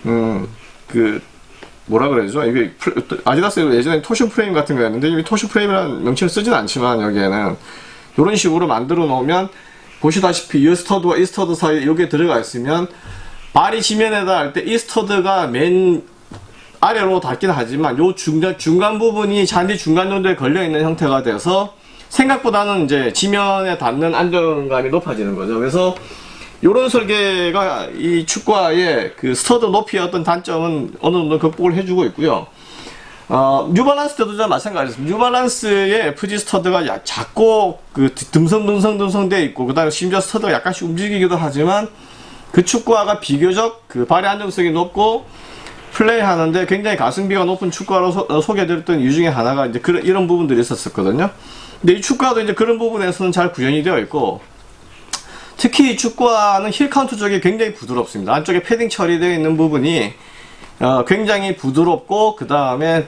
뭐라 그래야죠? 이게 아디다스 예전에 토슈 프레임 같은 거였는데, 이 토슈 프레임이라는 명칭을 쓰진 않지만 여기에는 이런 식으로 만들어 놓으면, 보시다시피 이 스터드와 이 스터드 사이에 여기에 들어가 있으면 발이 지면에다 할 때 이 스터드가 맨 아래로 닿긴 하지만 요 중간 부분이 잔디 중간 정도에 걸려 있는 형태가 돼서 생각보다는 이제 지면에 닿는 안정감이 높아지는 거죠. 그래서 요런 설계가 이 축구화의 그 스터드 높이의 어떤 단점은 어느 정도 극복을 해주고 있고요. 뉴발란스 때도 좀 마찬가지였습니다. 뉴발란스의 FG 스터드가 작고 그 듬성듬성 돼 있고, 그 다음에 심지어 스터드가 약간씩 움직이기도 하지만 그 축구화가 비교적 그 발의 안정성이 높고 플레이 하는데 굉장히 가성비가 높은 축구화로 소개해드렸던 이유 중에 하나가 이제 이런 부분들이 있었거든요. 근데 이 축구화도 이제 그런 부분에서는 잘 구현이 되어 있고, 특히 이 축구화는 힐 카운트 쪽이 굉장히 부드럽습니다. 안쪽에 패딩 처리되어 있는 부분이 굉장히 부드럽고, 그 다음에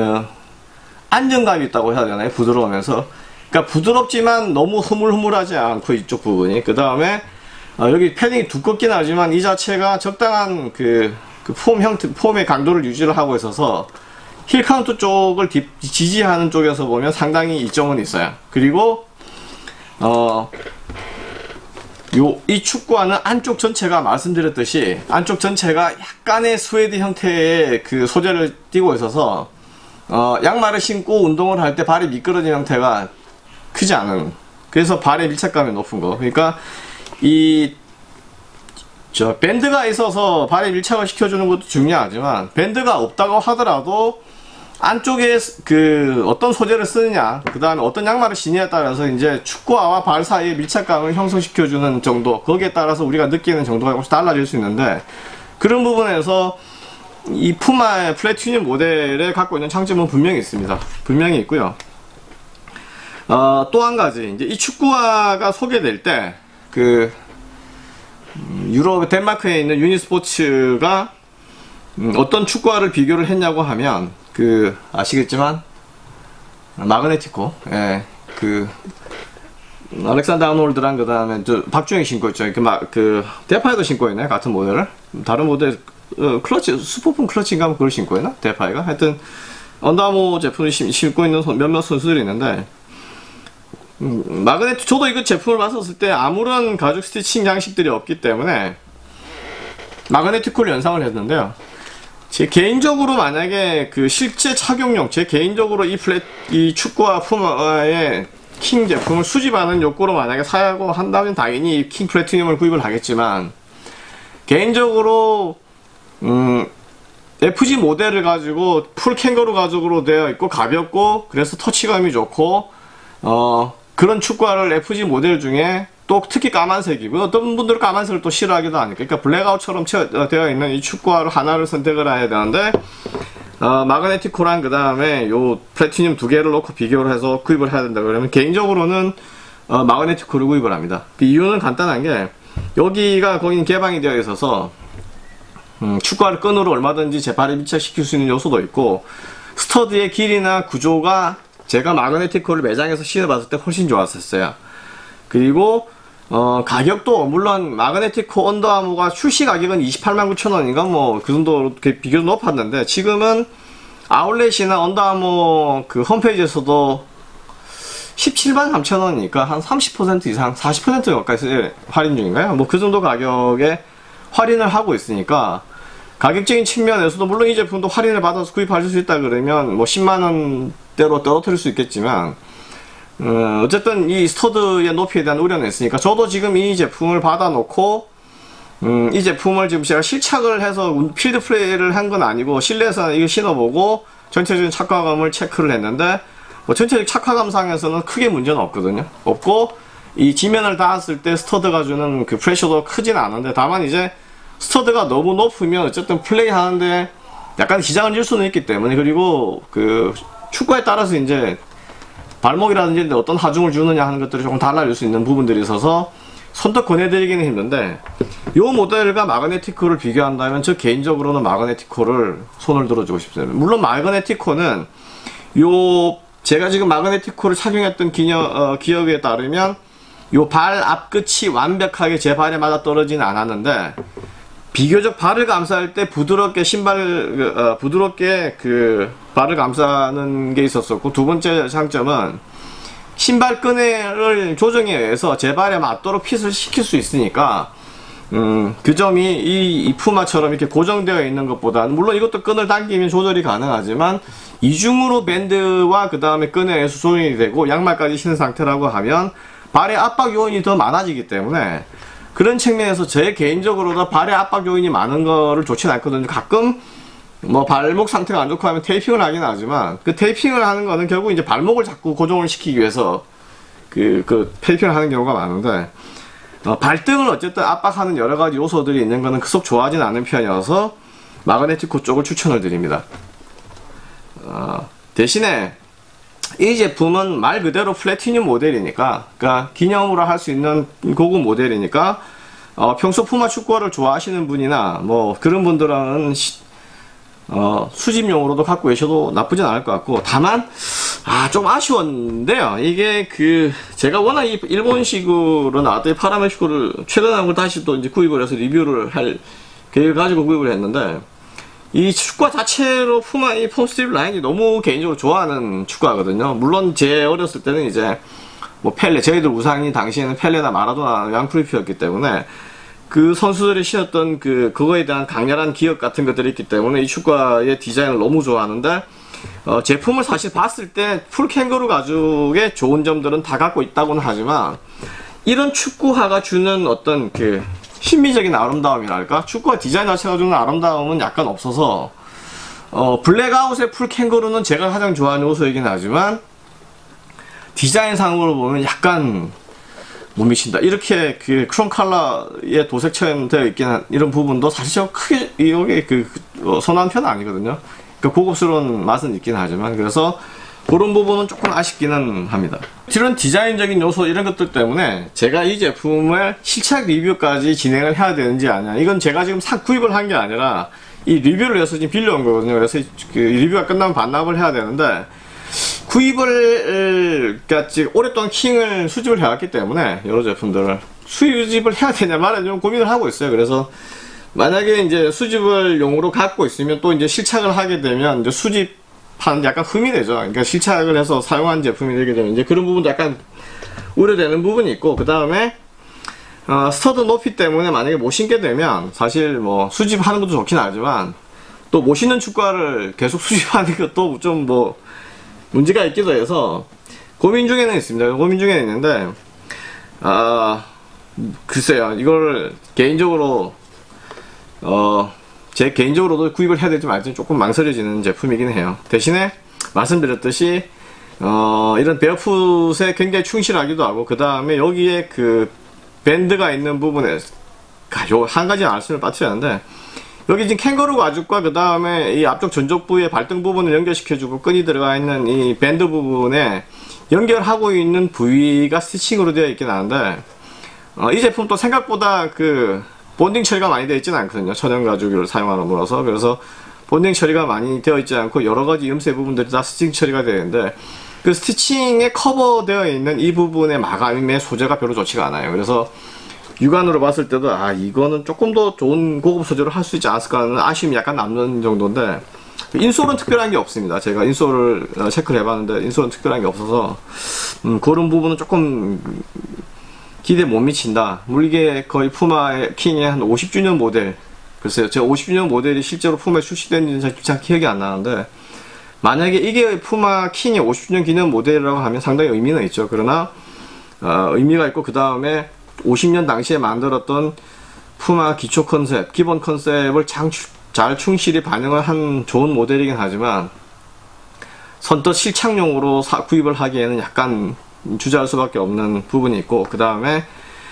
안정감이 있다고 해야 되나요? 부드러우면서. 그러니까 부드럽지만 너무 흐물흐물하지 않고, 이쪽 부분이. 그 다음에 여기 패딩이 두껍긴 하지만 이 자체가 적당한 폼의 강도를 유지를 하고 있어서 힐 카운트 쪽을 지지하는 쪽에서 보면 상당히 이점은 있어요. 그리고 이 축구화는 안쪽 전체가 말씀드렸듯이 안쪽 전체가 약간의 스웨이드 형태의 그 소재를 띠고 있어서 양말을 신고 운동을 할 때 발이 미끄러진 형태가 크지 않은, 그래서 발의 밀착감이 높은 거. 그러니까 밴드가 있어서 발에 밀착을 시켜주는 것도 중요하지만, 밴드가 없다고 하더라도 안쪽에 어떤 소재를 쓰느냐, 그 다음에 어떤 양말을 신느냐에 따라서 이제 축구화와 발 사이의 밀착감을 형성시켜주는 정도, 거기에 따라서 우리가 느끼는 정도가 조금씩 달라질 수 있는데, 그런 부분에서 이 푸마의 플래티늄 모델에 갖고 있는 장점은 분명히 있습니다. 분명히 있고요. 또 한 가지, 이제 이 축구화가 소개될 때 유럽 덴마크에 있는 유니스포츠가 어떤 축구화를 비교를 했냐고 하면 아시겠지만 마그네티코, 알렉산더 아놀드랑 그 다음에 박주영이 신고 있죠. 데파이도 신고 있네, 같은 모델을. 다른 모델 클러치, 스포폰 클러치인가 그걸 신고 있나? 데파이가 하여튼 언더아머 제품을 신고 있는 몇몇 선수들이 있는데, 저도 이거 제품을 봤었을 때 아무런 가죽 스티칭 양식들이 없기 때문에 마그네티코를 연상을 했는데요. 제 개인적으로 만약에 실제 착용용, 제 개인적으로 이 축구화 푸마의 킹 제품을 수집하는 욕구로 만약에 사야고 한다면 당연히 킹 플래티늄을 구입을 하겠지만, 개인적으로 FG 모델을 가지고 풀 캥거루 가죽으로 되어 있고 가볍고 그래서 터치감이 좋고 그런 축구화를 FG 모델 중에 또 특히 까만색이고, 어떤 분들은 까만색을 또 싫어하기도 하니까, 그러니까 블랙아웃처럼 되어 있는 이 축구화를 하나를 선택을 해야 되는데, 마그네티코랑 그 다음에 요 플래티늄 두 개를 놓고 비교를 해서 구입을 해야 된다 그러면 개인적으로는 마그네티코를 구입을 합니다. 그 이유는 간단한 게, 여기가 거긴 개방이 되어 있어서 축구화를 끈으로 얼마든지 제 발에 밀착시킬 수 있는 요소도 있고, 스터드의 길이나 구조가 제가 마그네티코를 매장에서 신어봤을 때 훨씬 좋았었어요. 그리고 가격도 물론 마그네티코 언더아머가 출시 가격은 289,000원인가 뭐 그 정도로 비교도 높았는데, 지금은 아울렛이나 언더아머 홈페이지에서도 173,000원이니까 한 30% 이상, 40% 가까이 할인 중인가요? 뭐 그 정도 가격에 할인을 하고 있으니까, 가격적인 측면에서도 물론 이 제품도 할인을 받아서 구입하실 수 있다 그러면 뭐 10만원대로 떨어뜨릴 수 있겠지만, 어쨌든 이 스터드의 높이에 대한 우려는 있으니까, 저도 지금 이 제품을 받아놓고 이 제품을 지금 제가 실착을 해서 필드 플레이를 한 건 아니고 실내에서 이거 신어보고 전체적인 착화감을 체크를 했는데, 뭐 전체적 착화감상에서는 크게 문제는 없거든요. 없고 이 지면을 닿았을 때 스터드가 주는 프레셔도 크진 않은데, 다만 이제 스터드가 너무 높으면 어쨌든 플레이 하는데 약간 기장을 줄 수는 있기 때문에, 그리고 축구에 따라서 이제 발목이라든지 어떤 하중을 주느냐 하는 것들이 조금 달라질 수 있는 부분들이 있어서 선뜻 권해드리기는 힘든데, 이 모델과 마그네티코를 비교한다면 저 개인적으로는 마그네티코를 손을 들어주고 싶습니다. 물론 마그네티코는 제가 지금 마그네티코를 착용했던 기억에 따르면 요 발 앞끝이 완벽하게 제 발에 맞아 떨어지는 않았는데, 비교적 발을 감쌀 때 부드럽게 부드럽게 발을 감싸는 게 있었었고, 두 번째 장점은 신발끈을 조정에 의해서 제 발에 맞도록 핏을 시킬 수 있으니까 그 점이 이 푸마처럼 이렇게 고정되어 있는 것보다는, 물론 이것도 끈을 당기면 조절이 가능하지만 이중으로 밴드와 그 다음에 끈에 조정이 되고 양말까지 신은 상태라고 하면 발의 압박 요인이 더 많아지기 때문에, 그런 측면에서 제 개인적으로도 발의 압박 요인이 많은 거를 좋지는 않거든요. 가끔 뭐 발목 상태가 안 좋고 하면 테이핑을 하긴 하지만, 그 테이핑을 하는 거는 결국 이제 발목을 자꾸 고정을 시키기 위해서 그 테이핑을 하는 경우가 많은데, 발등을 어쨌든 압박하는 여러 가지 요소들이 있는 거는 그속 좋아하진 않은 편이어서 마그네티코 쪽을 추천을 드립니다. 대신에 이 제품은 말 그대로 플래티늄 모델이니까, 그러니까 기념으로 할 수 있는 고급 모델이니까, 평소 푸마 축구화를 좋아하시는 분이나 뭐 그런 분들은 수집용으로도 갖고 계셔도 나쁘진 않을 것 같고, 다만 좀 아쉬웠는데요. 이게 제가 워낙 이 일본식으로 나왔던 파라메시코를 최근에 한 걸 다시 또 이제 구입을 해서 리뷰를 할 계획을 가지고 구입을 했는데, 이 축구화 자체로 푸마 이 폼스트립 라인이 너무 개인적으로 좋아하는 축구화거든요. 물론 제 어렸을 때는 이제 뭐 펠레, 저희들 우상이 당시에는 펠레나 마라도나 양크루이프였기 때문에 그 선수들이 신었던 그거에 대한 강렬한 기억 같은 것들이 있기 때문에 이 축구화의 디자인을 너무 좋아하는데, 제품을 사실 봤을 때 풀 캥거루 가죽의 좋은 점들은 다 갖고 있다고는 하지만, 이런 축구화가 주는 어떤 신비적인 아름다움이랄까? 축구화 디자인 자체가 주는 아름다움은 약간 없어서, 블랙아웃의 풀 캥거루는 제가 가장 좋아하는 요소이긴 하지만, 디자인상으로 보면 약간 못 미친다. 이렇게 크롬 컬러의 도색처럼 되어 있긴 한 이런 부분도 사실 저 크게 이게 선호한 편은 아니거든요. 고급스러운 맛은 있긴 하지만, 그래서 그런 부분은 조금 아쉽기는 합니다. 이런 디자인적인 요소 이런 것들 때문에 제가 이 제품을 실착 리뷰까지 진행을 해야 되는지 아니야, 이건 제가 지금 구입을 한 게 아니라 이 리뷰를 해서 지금 빌려온 거거든요. 그래서 리뷰가 끝나면 반납을 해야 되는데, 구입을 지금 오랫동안 킹을 수집을 해왔기 때문에 여러 제품들을 수집을 해야 되냐 말아야 좀 고민을 하고 있어요. 그래서 만약에 이제 수집을 용으로 갖고 있으면 또 이제 실착을 하게 되면 이제 수집하는 약간 흠이 되죠. 그러니까 실착을 해서 사용한 제품이 되게 되면 이제 그런 부분도 약간 우려되는 부분이 있고, 그 다음에 스터드 높이 때문에 만약에 못 신게 되면 사실 뭐 수집하는 것도 좋긴 하지만 또 못 신는 축구화를 계속 수집하는 것도 좀 뭐 문제가 있기도 해서 고민 중에는 있습니다. 고민 중에는 있는데, 글쎄요, 이걸 개인적으로 제 개인적으로도 구입을 해야 될지 말지 조금 망설여지는 제품이긴 해요. 대신에 말씀드렸듯이 이런 베어풋에 굉장히 충실하기도 하고, 그 다음에 여기에 밴드가 있는 부분에 요 한 가지 말씀을 빠뜨렸는데, 여기 지금 캥거루 가죽과 그 다음에 이 앞쪽 전족부의 발등 부분을 연결시켜주고 끈이 들어가 있는 이 밴드 부분에 연결하고 있는 부위가 스티칭으로 되어 있긴 하는데, 이 제품 또 생각보다 본딩 처리가 많이 되어 있지는 않거든요. 천연 가죽을 사용함으로써. 그래서 본딩 처리가 많이 되어 있지 않고 여러 가지 염세 부분들이 다 스티칭 처리가 되어 있는데, 그 스티칭에 커버되어 있는 이 부분의 마감의 소재가 별로 좋지가 않아요. 그래서 육안으로 봤을 때도 이거는 조금 더 좋은 고급 소재로 할 수 있지 않았을까 하는 아쉬움이 약간 남는 정도인데, 인솔은 특별한 게 없습니다. 제가 인솔을 체크를 해봤는데 인솔은 특별한 게 없어서 그런 부분은 조금 기대 못 미친다. 이게 거의 푸마의 킹의 한 50주년 모델, 글쎄요, 제가 50주년 모델이 실제로 푸마에 출시된지는 잘 기억이 안 나는데, 만약에 이게 푸마 킹의 50주년 기념 모델이라고 하면 상당히 의미는 있죠. 그러나 의미가 있고, 그 다음에 50년 당시에 만들었던 푸마 기초 컨셉, 기본 컨셉을 잘 충실히 반영을 한 좋은 모델이긴 하지만, 선뜻 실착용으로 구입을 하기에는 약간 주저할 수밖에 없는 부분이 있고, 그 다음에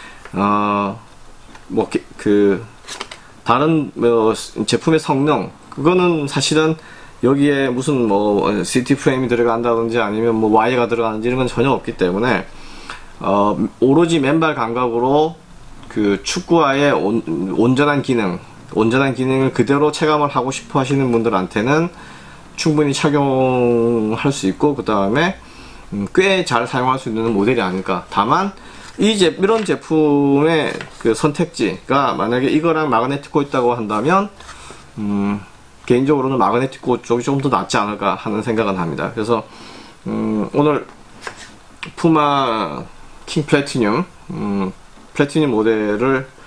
다른 제품의 성능, 그거는 사실은 여기에 무슨 CT 프레임이 들어간다든지 아니면 와이어가 들어가는지 이런 건 전혀 없기 때문에, 오로지 맨발 감각으로 축구화의 온전한 기능을 그대로 체감을 하고 싶어 하시는 분들한테는 충분히 착용할 수 있고, 그 다음에 꽤 잘 사용할 수 있는 모델이 아닐까. 다만 이런 제품의 선택지가 만약에 이거랑 마그네티코 있다고 한다면 개인적으로는 마그네티코 쪽이 좀 더 낫지 않을까 하는 생각은 합니다. 그래서 오늘 푸마 킹 플래티늄 모델을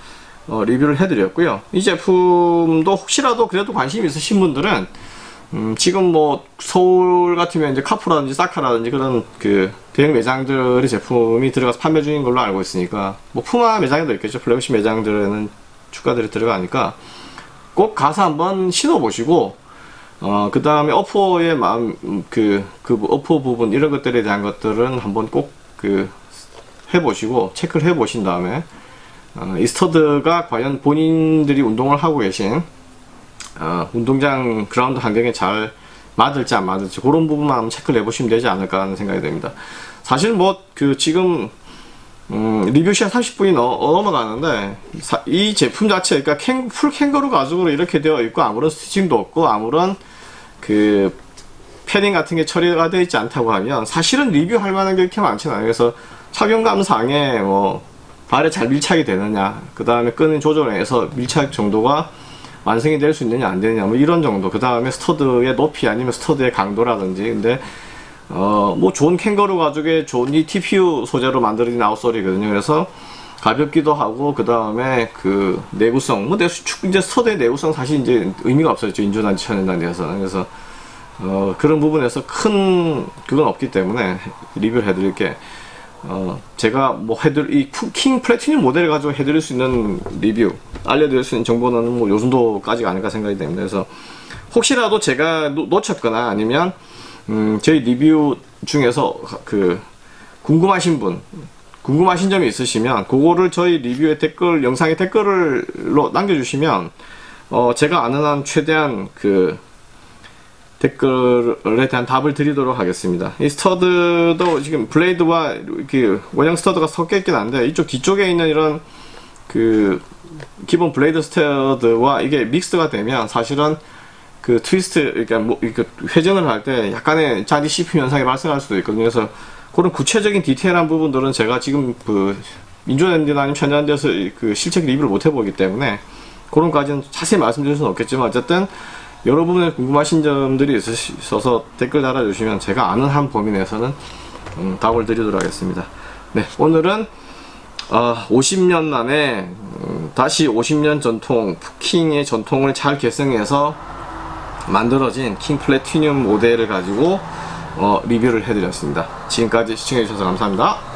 리뷰를 해드렸고요. 이 제품도 혹시라도 그래도 관심 있으신 분들은 지금 뭐 서울 같으면 이제 카푸라든지 사카라든지 그런 그 대형 매장들의 제품이 들어가서 판매 중인 걸로 알고 있으니까, 뭐 푸마 매장에도 있겠죠. 플래그십 매장들에는 주가들이 들어가니까 꼭 가서 한번 신어보시고, 그 다음에 어퍼의 마음, 그 어퍼 부분 이런 것들에 대한 것들은 한번 꼭 해보시고 체크를 해보신 다음에 이 스터드가 과연 본인들이 운동을 하고 계신 운동장 그라운드 환경에 잘 맞을지 안 맞을지 그런 부분만 한번 체크를 해보시면 되지 않을까 하는 생각이 듭니다. 사실 뭐 지금 리뷰 시간 30분이 넘어가는데 이 제품 자체, 그러니까 풀 캥거루 가죽으로 이렇게 되어 있고 아무런 스티칭도 없고 아무런 그 패딩 같은 게 처리가 되어 있지 않다고 하면 사실은 리뷰할 만한 게 그렇게 많지는 않아요. 그래서 착용감상에 뭐 발에 잘 밀착이 되느냐, 그 다음에 끈을 조절해서 밀착 정도가 완성이 될 수 있느냐 안 되느냐, 뭐 이런 정도. 그 다음에 스터드의 높이 아니면 스터드의 강도라든지. 근데 뭐 좋은 캥거루 가죽의 좋은 이 TPU 소재로 만들어진 아웃솔이거든요. 그래서 가볍기도 하고, 그 다음에 그 내구성, 뭐 이제 스터드의 내구성 사실 이제 의미가 없어졌죠. 인조단지 천연단지에서는. 그래서 그런 부분에서 큰 그건 없기 때문에 리뷰를 해드릴게. 제가 뭐 이 킹 플래티늄 모델을 가지고 해드릴 수 있는 리뷰, 알려드릴 수 있는 정보는 뭐 요 정도까지가 아닐까 생각이 됩니다. 그래서 혹시라도 제가 놓쳤거나 아니면 저희 리뷰 중에서 궁금하신 점이 있으시면 그거를 저희 리뷰의 영상의 댓글로 남겨주시면 제가 아는 한 최대한 댓글에 대한 답을 드리도록 하겠습니다. 이 스터드도 지금 블레이드와 원형 스터드가 섞여 있긴 한데, 이쪽 뒤쪽에 있는 이런 기본 블레이드 스터드와 이게 믹스가 되면 사실은 트위스트, 그러니까 회전을 할 때 약간의 자리 씹힘 현상이 발생할 수도 있거든요. 그래서 그런 구체적인 디테일한 부분들은 제가 지금 인조단지나 아니면 천연단지에서 실제 리뷰를 못 해보기 때문에 그런 까지는 자세히 말씀드릴 수는 없겠지만, 어쨌든 여러분의 궁금하신 점들이 있어서 댓글 달아주시면 제가 아는 한 범위 내에서는 답을 드리도록 하겠습니다. 네, 오늘은 50년 만에 다시 50년 전통, 킹의 전통을 잘 계승해서 만들어진 킹 플래티늄 모델을 가지고 리뷰를 해드렸습니다. 지금까지 시청해주셔서 감사합니다.